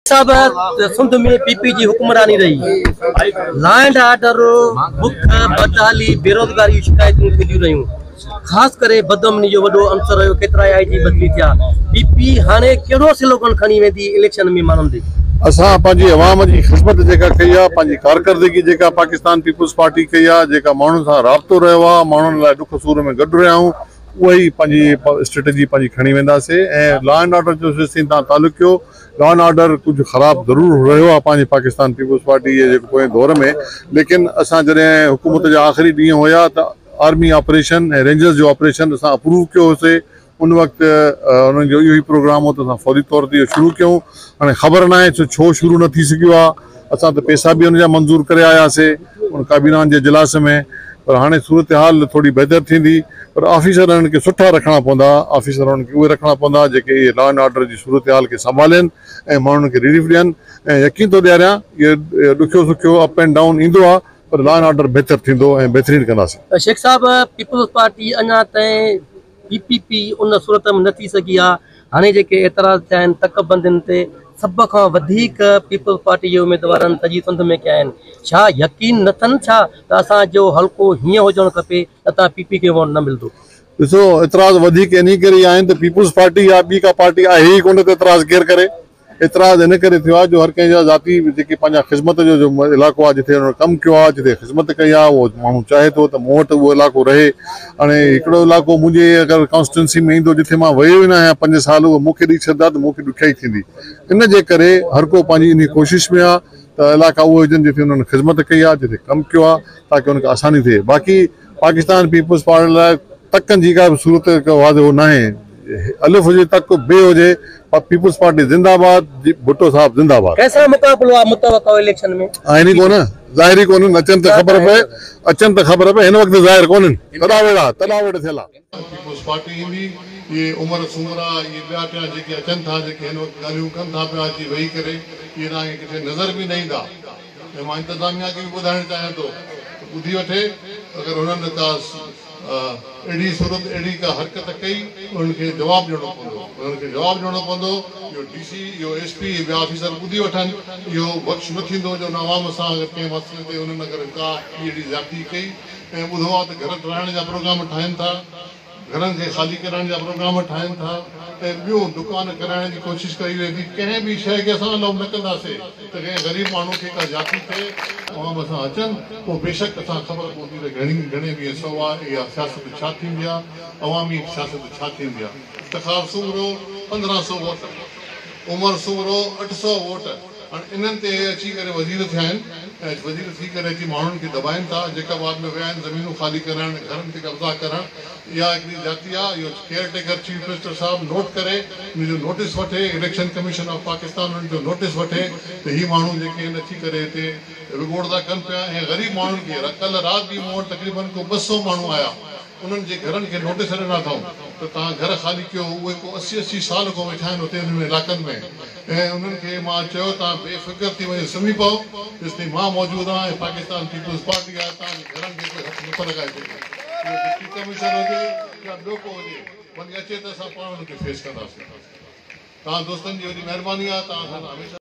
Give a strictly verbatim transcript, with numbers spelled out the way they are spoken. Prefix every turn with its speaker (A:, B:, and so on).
A: साहब सिंध में पीपी जी हुक्मरानी रही, law and order, बुख, बदहाली, बेरोजगारी शिकायतूं थींदियूं रहियूं। खास करे बदअमनी जो वडो अंसर रहियो। केतिरा आईजी बदली थिया। पीपी हाणे कहिड़ो स्लोगन खणी वेंदी इलेक्शन में माण्हुनि ॾे?
B: असां पंहिंजी अवाम जी ख़िदमत जेका कई आहे, पंहिंजी कारकर्दगी जेका पाकिस्तान पीपुल्स पार्टी कई आहे, जेका माण्हुनि सां राब्तो रहियो आहे, माण्हुनि लाइ ॾुख सूर में गॾु रहिया आहियूं, उहा ई पंहिंजी स्ट्रेटजी पंहिंजी खणी वेंदासीं। ऐं लॉ एंड ऑर्डर जो जेसिताईं तव्हां तालुक कयो, लॉ एंड ऑर्डर कुझु ख़राबु ज़रूरु रहियो आहे पंहिंजी पाकिस्तान पीपुल्स पार्टी जे जेको पोएं दौर में, लेकिन असां जॾहिं हुकूमत जा आख़िरी ॾींहं हुया त आर्मी ऑपरेशन ऐं रेंजर्स जो ऑपरेशन असां अप्रूव कयो होसीं। उन वक़्तु उन्हनि जो इहो ई प्रोग्राम हो त असां फौरी तौर ते इहो शुरू कयूं। हाणे ख़बर न आहे छो शुरू न थी सघियो आहे। असां त पैसा बि हुन जा मंज़ूर करे आयासीं उन काबीना जे इजलास में, पर हाणे सूरत हाल थोरी बहितर थींदी। पर ऑफिसरनि खे सुठा रखणा पवंदा, ऑफिसरनि खे उहे रखणा पवंदा जेके इहे लॉ एंड ऑर्डर जी सूरत हाल खे संभालनि ऐं माण्हुनि खे रिलीफ ॾियनि। ऐं यकीन थो ॾियारियां, इहो ॾुखियो सुखियो अप एंड डाउन ईंदो आहे, पर लॉ एंड ऑर्डर बहितर थींदो ऐं बहितरीन कंदासीं।
A: शेख साहब, पीपुल्स पार्टी अञा ताईं पीपीपी उन सूरत में न थी सघी आहे। हाणे जेके एतिराज़ थिया आहिनि तकबंदियुनि ते, सभ खां वधीक पीपुल्स पार्टी जे उम्मीदवारनि सॼी सिंध में कया आहिनि। छा यकीन न अथनि छा त असांजो हल्को हीअं हुजणु खपे त तव्हां पीपी खे वोट न मिलंदो?
B: ॾिसो, एतिराज़ वधीक इन करे आहिनि त पीपुल्स पार्टी या ॿी का पार्टी आहे ई कोन त एतिराज़ केरु करे। एतिराज़ इन करे थियो आहे जो हर कंहिंजा ज़ाती जेके पंहिंजा ख़िदमत जो जो इलाइक़ो आहे, जिथे हुन कमु कयो आहे, जिथे ख़िदमत कई आहे, उहो माण्हू चाहे थो त मूं वटि उहो इलाइक़ो रहे। हाणे हिकिड़ो इलाइक़ो मुंहिंजे अगरि कॉन्स्टिट्यूंसी में ईंदो जिथे मां वियो ई न आहियां पंज साल, उहो मूंखे ॾेई छॾंदा त मूंखे ॾुखियाई थींदी। इन जे करे हर को पंहिंजी इन कोशिशि में आहे त इलाइक़ा उहे हुजनि जिथे हुननि ख़िदमत कई आहे, जिथे कमु कयो आहे, ताकी हुनखे आसानी थिए। बाक़ी पाकिस्तान पीपुल्स पार्टी लाइ तकनि जी का बि सूरत का वादो न आहे। अलिफ हुजे तक, बे हुजे, पीपुल्स पार्टी जिंदाबाद, भुट्टो साहब जिंदाबाद।
A: कैसा मुकाबलो आहे मुतवक़ा इलेक्शन में?
B: आहिनि कोन, ज़ाहिर कोन, अचनि त ख़बर पए, अचनि त ख़बर पए। हिन वक़्तु ज़ाहिर कोन्हनि, तॾा वेड़ा तॾा वेड़ थियल आहे। पीपुल्स पार्टी ईंदी, इहे उमिरि सूमरा इहे ॿिया टिया जेके अचनि था, जेके हिन वक़्तु ॻाल्हियूं कनि था पिया अची वेही करे, इहे तव्हांखे किथे नज़र बि न ईंदा। ऐं मां इंतिज़ामिया खे बि ॿुधाइणु चाहियां थो, ॿुधी वठे, अगरि हुननि का अहिड़ी सूरत अहिड़ी का हरकत कई, उन्हनि खे जवाबु ॾियणो पवंदो। उन्हनि खे जवाबु ॾियणो पवंदो। इहो डी सी, इहो एस पी, ॿिया ऑफिसर ॿुधी वठनि। इहो बख़्श न थींदो जो नवाम सां अगरि कंहिं मसइले ते उन्हनि अगरि का अहिड़ी ज़्यादती कई। ऐं ॿुधो आहे त घर ठाहिण जा प्रोग्राम ठाहिनि था, घरनि खे ख़ाली कराइण जा प्रोग्राम ठाहिनि था, ऐं ॿियूं दुकान कराइण जी कोशिशि कई वेंदी। थी कंहिं बि शइ खे असां अलाउ न कंदासीं त कंहिं ग़रीब माण्हू खे का ज़्यादती थिए, अवाम सां अचनि, पोइ बेशक असां ख़बर पवंदी त घणी घणे बि सवा इहा सियासत छा थींदी आहे, अवामी सियासत छा थींदी आहे। इख़्तिखार सूरो पंद्रहं सौ वोट, उमिरि सूरो अठ सौ वोट। हाणे इन्हनि ते अची करे वज़ीर थिया आहिनि ऐं वज़ीर थी करे अची माण्हुनि खे दॿाइनि था। जेका बाद में विया आहिनि ज़मीनूं ख़ाली करणु, घरनि ते कब्ज़ा करणु, इहा हिकिड़ी ज़ाती आहे। इहो केयर टेकर चीफ मिनिस्टर साहिबु नोट करे हुनजो नोटिस वठे, इलेक्शन कमीशन ऑफ पाकिस्तान हुन जो नोटिस वठे त हीअ माण्हू जेके आहिनि अची करे हिते विगोड़ था कनि पिया। ऐं ग़रीब माण्हुनि खे कल्ह राति बि मूं वटि तक़रीबन को ॿ सौ माण्हू आया, उन्हनि जे घरनि खे नोटिस ॾिना अथऊं त तव्हां घर ख़ाली कयो। उहे को असी असी साल खां वेठा आहिनि हुते हुन इलाइक़नि में। ऐं उन्हनि खे मां चयो तव्हां बेफ़िक्र थी वञो, सुम्ही पओ, जेसिताईं मां मौजूदु आहियां ऐं पाकिस्तान पीपुल्स पार्टी आहे, तव्हांजे घरनि खे कोई हथु नथो लॻाए सघे। डिप्टी कमिश्नर हुजे या ॿियो को हुजे, वञी अचे त असां पाण हुनखे फेस कंदासीं। तव्हां दोस्तनि जी वॾी महिरबानी आहे। तव्हां हमेशह